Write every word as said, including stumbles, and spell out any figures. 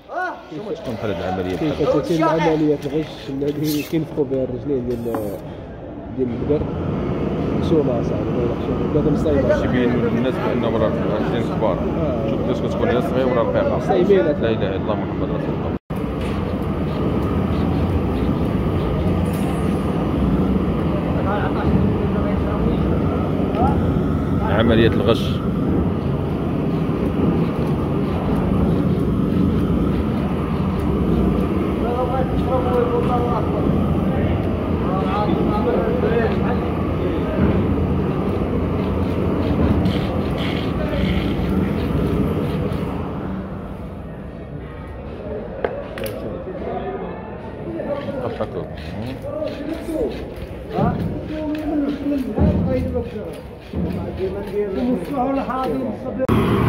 شنو تكون بحال هاد العمليه بحال كيف تتم عمليه الغش اللي كينفخوا بها الرجلين ديال ديال البقر مسومه اصاحبي الله يرحمه هذا مصايب تيبينوا للناس بانهم راه عايشين كبار شوف كيفاش كتكون هي صغيره ولا رقيقه مصايبين لا اله الا الله محمد رسول الله. عمليه الغش ها